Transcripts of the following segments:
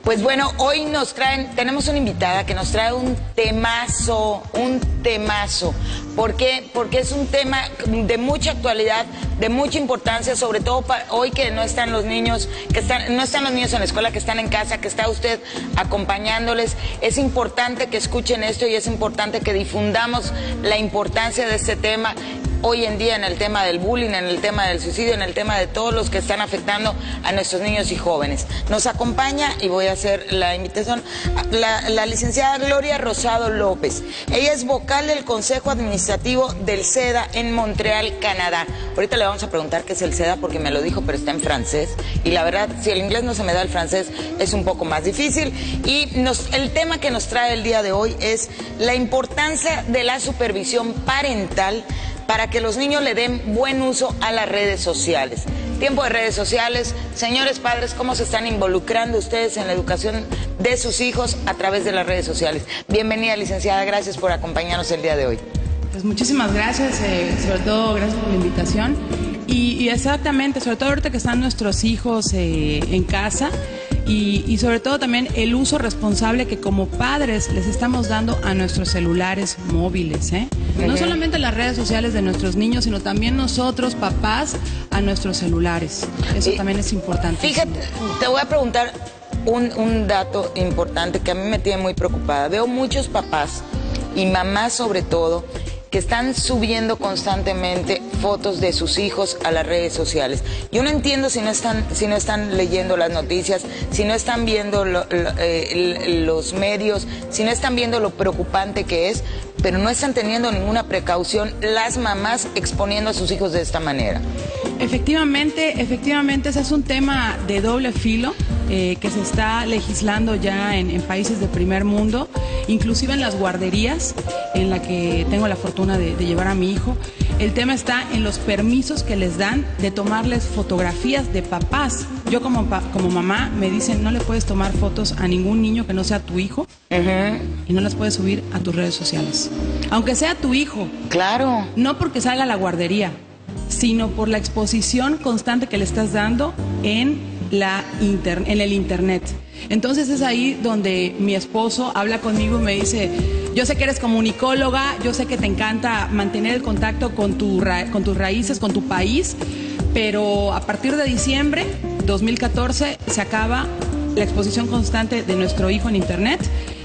Pues bueno, hoy tenemos una invitada que nos trae un temazo. ¿Por qué? Porque es un tema de mucha actualidad, de mucha importancia, sobre todo hoy que no están los niños, no están los niños en la escuela, que están en casa, que está usted acompañándoles. Es importante que escuchen esto y es importante que difundamos la importancia de este tema. Hoy en día en el tema del bullying, en el tema del suicidio, en el tema de todos los que están afectando a nuestros niños y jóvenes. Nos acompaña, y voy a hacer la invitación, la licenciada Gloria Rosado López. Ella es vocal del Consejo Administrativo del SEDA en Montreal, Canadá. Ahorita le vamos a preguntar qué es el SEDA porque me lo dijo, pero está en francés. Y la verdad, si el inglés no se me da, el francés es un poco más difícil. Y el tema que nos trae el día de hoy es la importancia de la supervisión parental para que los niños le den buen uso a las redes sociales. Tiempo de redes sociales. Señores padres, ¿cómo se están involucrando ustedes en la educación de sus hijos a través de las redes sociales? Bienvenida, licenciada, gracias por acompañarnos el día de hoy. Pues muchísimas gracias, sobre todo gracias por la invitación. Y exactamente, sobre todo ahorita que están nuestros hijos en casa, y sobre todo también el uso responsable que como padres les estamos dando a nuestros celulares móviles, No solamente las redes sociales de nuestros niños, sino también nosotros, papás, a nuestros celulares. Eso también es importante. Fíjate, te voy a preguntar un dato importante que a mí me tiene muy preocupada. Veo muchos papás y mamás sobre todo que están subiendo constantemente fotos de sus hijos a las redes sociales. Yo no entiendo si no están leyendo las noticias, si no están viendo los medios, si no están viendo lo preocupante que es, pero no están teniendo ninguna precaución las mamás exponiendo a sus hijos de esta manera. Efectivamente, ese es un tema de doble filo que se está legislando ya en países de primer mundo, inclusive en las guarderías en la que tengo la fortuna de llevar a mi hijo. El tema está en los permisos que les dan de tomarles fotografías de papás. Yo como mamá me dicen, no le puedes tomar fotos a ningún niño que no sea tu hijo y no las puedes subir a tus redes sociales. Aunque sea tu hijo. Claro. No porque salga a la guardería, sino por la exposición constante que le estás dando en el internet. Entonces es ahí donde mi esposo habla conmigo y me dice, yo sé que eres comunicóloga, yo sé que te encanta mantener el contacto con tus raíces, con tu país, pero a partir de diciembre 2014 se acaba la exposición constante de nuestro hijo en internet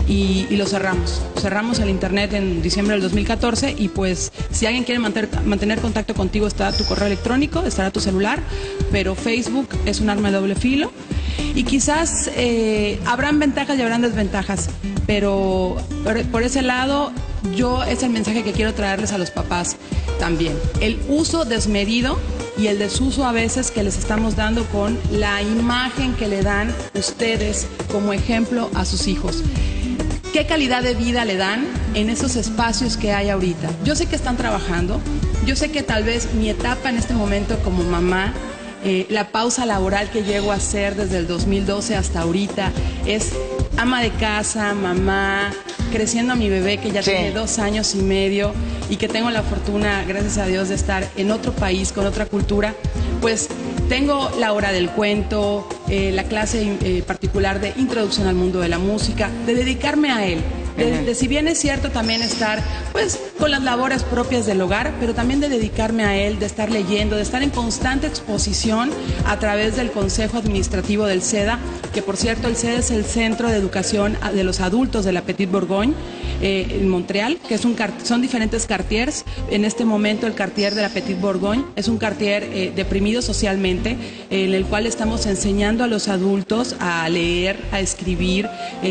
y lo cerramos. Cerramos el internet en diciembre del 2014 y pues si alguien quiere mantener contacto contigo está tu correo electrónico, estará tu celular, pero Facebook es un arma de doble filo y quizás habrán ventajas y habrán desventajas, pero por ese lado es el mensaje que quiero traerles a los papás también. El uso desmedido y el desuso a veces que les estamos dando con la imagen que le dan ustedes como ejemplo a sus hijos. ¿Qué calidad de vida le dan en esos espacios que hay ahorita? Yo sé que están trabajando, yo sé que tal vez mi etapa en este momento como mamá, la pausa laboral que llego a hacer desde el 2012 hasta ahorita es ama de casa, mamá, creciendo a mi bebé que ya tiene 2 años y medio y que tengo la fortuna, gracias a Dios, de estar en otro país, con otra cultura, pues tengo la hora del cuento, la clase particular de introducción al mundo de la música, de dedicarme a él. De si bien es cierto también estar pues con las labores propias del hogar, pero también de dedicarme a él, de estar leyendo, de estar en constante exposición a través del Consejo Administrativo del SEDA, que por cierto el SEDA es el Centro de Educación de los Adultos de la Petite Bourgogne en Montreal, que son diferentes quartiers. En este momento el quartier de la Petite Bourgogne es un quartier deprimido socialmente, en el cual estamos enseñando a los adultos a leer, a escribir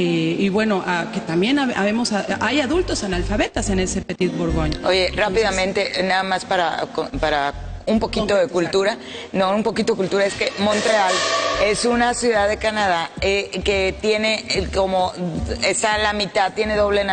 y bueno, que también hay adultos analfabetas en ese Petite Bourgogne. Oye, rápidamente, nada más para un poquito de cultura. No, un poquito de cultura. Es que Montreal es una ciudad de Canadá que tiene está a la mitad, tiene doble,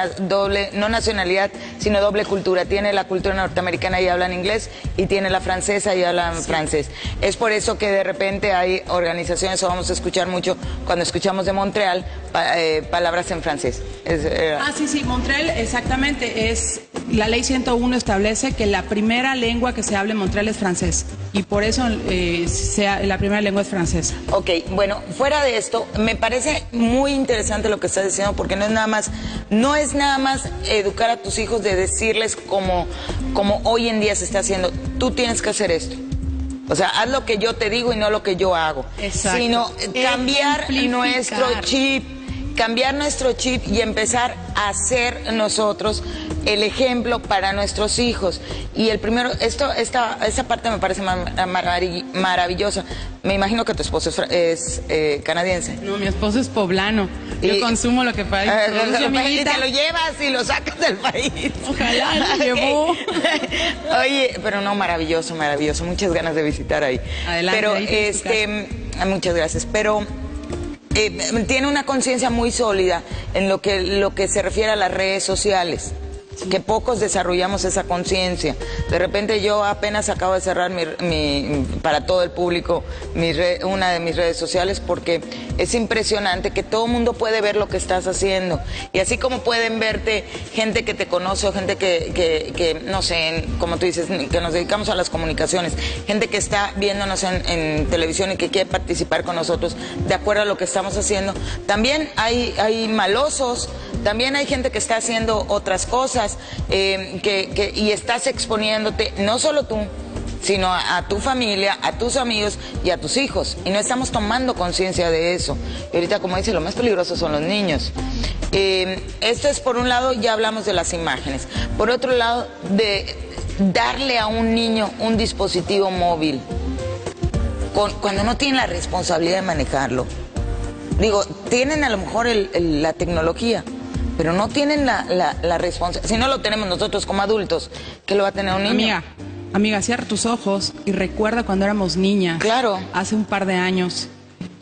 no nacionalidad, sino doble cultura. Tiene la cultura norteamericana y hablan inglés, y tiene la francesa y hablan francés. Es por eso que de repente hay organizaciones, o vamos a escuchar mucho, cuando escuchamos de Montreal, palabras en francés. Sí, Montreal exactamente es la ley 101 establece que la primera lengua que se habla en Montreal es francés. Y por eso la primera lengua es francesa. Ok, bueno, fuera de esto, me parece muy interesante lo que estás diciendo, porque no es nada más educar a tus hijos de decirles como hoy en día se está haciendo. Tú tienes que hacer esto. O sea, haz lo que yo te digo y no lo que yo hago. Exacto. Sino cambiar nuestro chip y empezar a ser nosotros el ejemplo para nuestros hijos. Y el primero, esta parte me parece maravillosa. Me imagino que tu esposo es canadiense. No, mi esposo es poblano. Yo consumo lo que produce, y te lo llevas y lo sacas del país. Ojalá lo llevó. Oye, pero no, maravilloso, maravilloso. Muchas ganas de visitar ahí. Adelante. Pero ahí muchas gracias. Pero tiene una conciencia muy sólida en lo que se refiere a las redes sociales. Que pocos desarrollamos esa conciencia. De repente yo apenas acabo de cerrar para todo el público una de mis redes sociales, porque es impresionante que todo el mundo puede ver lo que estás haciendo. Y así como pueden verte gente que te conoce o gente que no sé, como tú dices, que nos dedicamos a las comunicaciones, gente que está viéndonos en televisión y que quiere participar con nosotros de acuerdo a lo que estamos haciendo. También hay malosos, también hay gente que está haciendo otras cosas. Y estás exponiéndote, no solo tú, sino a tu familia, a tus amigos y a tus hijos. Y no estamos tomando conciencia de eso. Y ahorita, como dice, lo más peligroso son los niños. Esto es, por un lado, ya hablamos de las imágenes. Por otro lado, de darle a un niño un dispositivo móvil cuando no tiene la responsabilidad de manejarlo. Digo, tienen a lo mejor la tecnología, pero no tienen la responsabilidad. Si no lo tenemos nosotros como adultos, ¿qué lo va a tener un niño? Amiga, cierra tus ojos y recuerda cuando éramos niñas. Claro. Hace un par de años,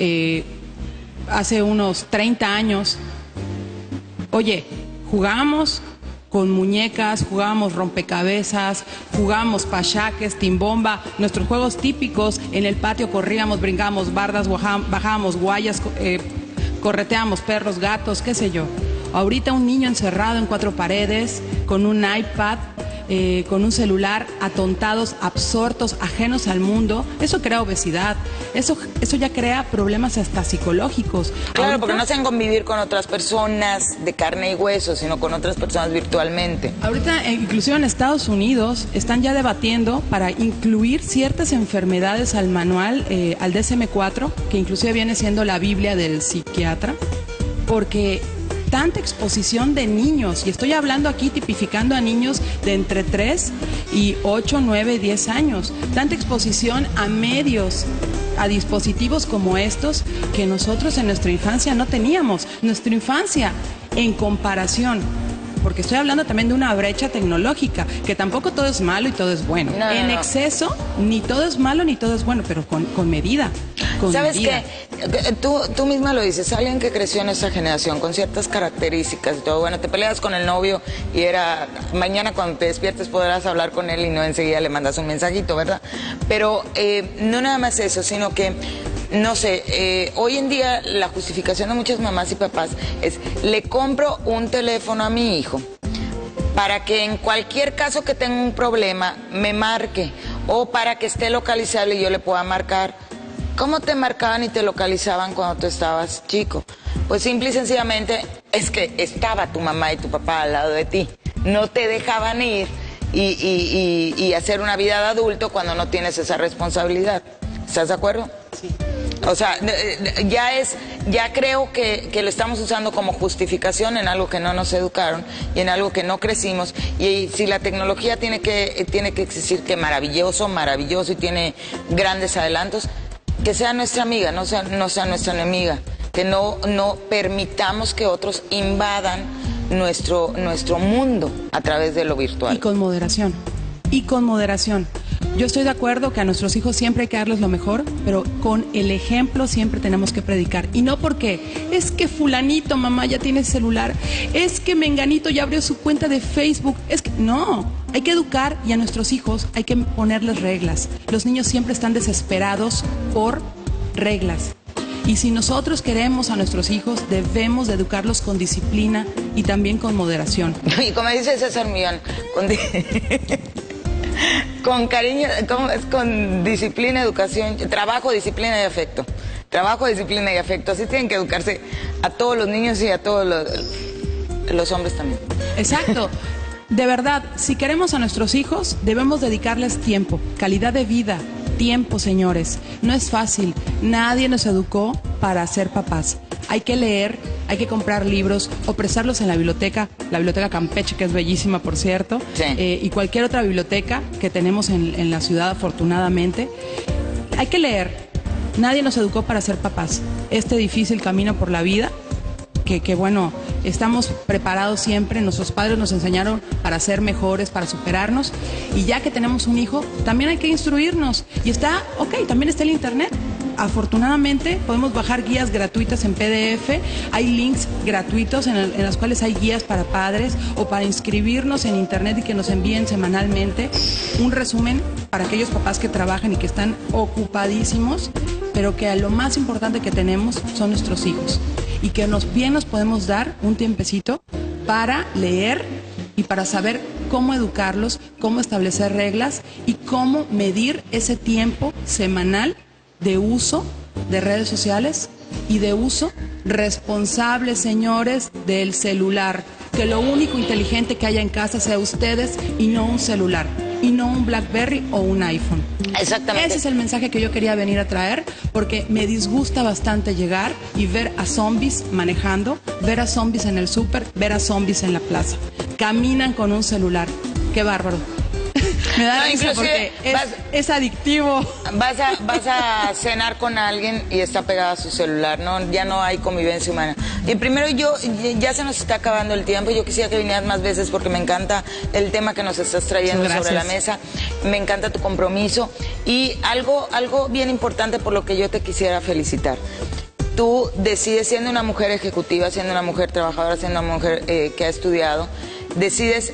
hace unos 30 años. Oye, jugábamos con muñecas, jugábamos rompecabezas, jugábamos pachaques, timbomba, nuestros juegos típicos. En el patio corríamos, brincábamos bardas, bajábamos guayas, correteábamos perros, gatos, qué sé yo. Ahorita un niño encerrado en 4 paredes, con un iPad, con un celular, atontados, absortos, ajenos al mundo, eso crea obesidad, eso ya crea problemas hasta psicológicos. Claro, ahorita, porque no hacen convivir con otras personas de carne y hueso, sino con otras personas virtualmente. Ahorita, inclusive en Estados Unidos, están ya debatiendo para incluir ciertas enfermedades al manual, al DSM-4, que inclusive viene siendo la Biblia del psiquiatra, porque tanta exposición de niños, y estoy hablando aquí tipificando a niños de entre 3 y 8, 9, 10 años, tanta exposición a medios, a dispositivos como estos, que nosotros en nuestra infancia no teníamos. Nuestra infancia, en comparación, porque estoy hablando también de una brecha tecnológica, que tampoco todo es malo y todo es bueno. En exceso, ni todo es malo ni todo es bueno, pero con medida. ¿Sabes qué? Tú misma lo dices, alguien que creció en esta generación con ciertas características y todo, bueno, te peleas con el novio y mañana cuando te despiertes podrás hablar con él y no enseguida le mandas un mensajito, ¿verdad? Pero no nada más eso, sino que, no sé, hoy en día la justificación de muchas mamás y papás es, le compro un teléfono a mi hijo para que en cualquier caso que tenga un problema me marque, o para que esté localizable y yo le pueda marcar. ¿Cómo te marcaban y te localizaban cuando tú estabas chico? Pues simple y sencillamente es que estaba tu mamá y tu papá al lado de ti. No te dejaban ir y hacer una vida de adulto cuando no tienes esa responsabilidad. ¿Estás de acuerdo? Sí. O sea, ya creo que lo estamos usando como justificación en algo que no nos educaron y en algo que no crecimos. Y si la tecnología tiene que existir, que maravilloso y tiene grandes adelantos, que sea nuestra amiga, no sea nuestra enemiga, que no permitamos que otros invadan nuestro mundo a través de lo virtual. Y con moderación. Yo estoy de acuerdo que a nuestros hijos siempre hay que darles lo mejor, pero con el ejemplo siempre tenemos que predicar. Y no porque es que fulanito, mamá, ya tiene celular, es que menganito ya abrió su cuenta de Facebook, es que no, hay que educar, y a nuestros hijos hay que ponerles reglas. Los niños siempre están desesperados por reglas. Y si nosotros queremos a nuestros hijos, debemos de educarlos con disciplina y también con moderación. Y como dice César Millán, con cariño, con disciplina, educación, trabajo, disciplina y afecto. Trabajo, disciplina y afecto. Así tienen que educarse a todos los niños y a todos los hombres también. Exacto. De verdad, si queremos a nuestros hijos, debemos dedicarles tiempo, calidad de vida, tiempo, señores. No es fácil. Nadie nos educó para ser papás. Hay que leer, hay que comprar libros o prestarlos en la Biblioteca Campeche, que es bellísima, por cierto, sí. Y cualquier otra biblioteca que tenemos en la ciudad, afortunadamente. Hay que leer. Nadie nos educó para ser papás. Este difícil camino por la vida, que bueno, estamos preparados siempre, nuestros padres nos enseñaron para ser mejores, para superarnos, y ya que tenemos un hijo, también hay que instruirnos, y también está el internet. Afortunadamente podemos bajar guías gratuitas en PDF, hay links gratuitos en las cuales hay guías para padres o para inscribirnos en internet y que nos envíen semanalmente un resumen para aquellos papás que trabajan y que están ocupadísimos, pero que lo más importante que tenemos son nuestros hijos. Y que nos podemos dar un tiempecito para leer y para saber cómo educarlos, cómo establecer reglas y cómo medir ese tiempo semanal de uso de redes sociales y de uso responsable, señores, del celular. Que lo único inteligente que haya en casa sea ustedes y no un celular, y no un BlackBerry o un iPhone. Exactamente. Ese es el mensaje que yo quería venir a traer, porque me disgusta bastante llegar y ver a zombies manejando, ver a zombies en el súper, ver a zombies en la plaza. Caminan con un celular. Qué bárbaro. Me da risa porque es adictivo. Vas a cenar con alguien y está pegada a su celular, ¿no? Ya no hay convivencia humana. Y primero ya se nos está acabando el tiempo. Yo quisiera que vinieras más veces porque me encanta el tema que nos estás trayendo sobre la mesa. Me encanta tu compromiso. Y algo bien importante por lo que yo te quisiera felicitar. Tú decides, siendo una mujer ejecutiva, siendo una mujer trabajadora, siendo una mujer que ha estudiado, decides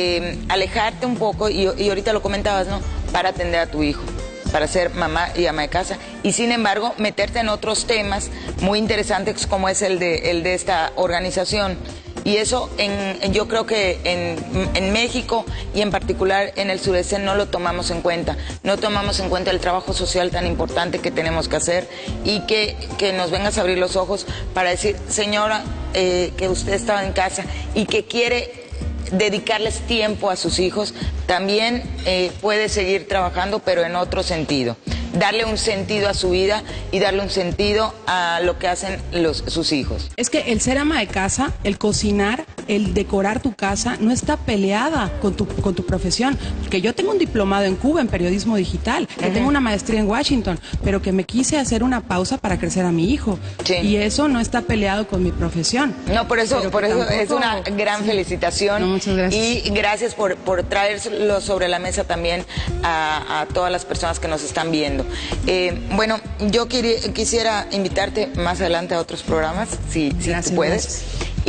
alejarte un poco, y ahorita lo comentabas, ¿no? Para atender a tu hijo, para ser mamá y ama de casa, y sin embargo meterte en otros temas muy interesantes como es el de esta organización. Y eso yo creo que en México y en particular en el sureste no lo tomamos en cuenta. No tomamos en cuenta el trabajo social tan importante que tenemos que hacer, y que nos vengas a abrir los ojos para decir, señora, que usted estaba en casa y que quiere dedicarles tiempo a sus hijos, también puede seguir trabajando, pero en otro sentido. Darle un sentido a su vida y darle un sentido a lo que hacen sus hijos. Es que el ser ama de casa, el cocinar, el decorar tu casa, no está peleada con tu profesión. Que yo tengo un diplomado en Cuba en periodismo digital, que tengo una maestría en Washington, pero que me quise hacer una pausa para crecer a mi hijo. Sí. Y eso no está peleado con mi profesión. No, por eso es una gran felicitación. No, muchas gracias. Y gracias por traerlo sobre la mesa también a todas las personas que nos están viendo. Bueno, yo quisiera invitarte más adelante a otros programas, si tú puedes.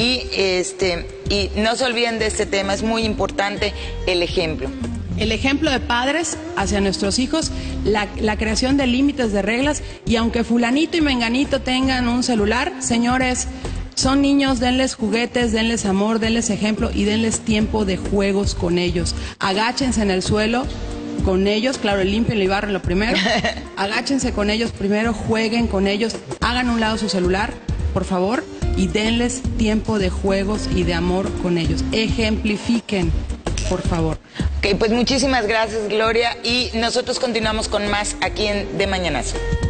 Gracias. Y no se olviden de este tema, es muy importante el ejemplo. El ejemplo de padres hacia nuestros hijos, la creación de límites, de reglas, y aunque fulanito y menganito tengan un celular, señores, son niños, denles juguetes, denles amor, denles ejemplo y denles tiempo de juegos con ellos. Agáchense en el suelo con ellos, claro, límpienlo y bárrenlo primero. Agáchense con ellos primero, jueguen con ellos, hagan a un lado su celular, por favor, y denles tiempo de juegos y de amor con ellos. Ejemplifiquen, por favor. Ok, pues muchísimas gracias, Gloria, y nosotros continuamos con más aquí en De Mañanazo.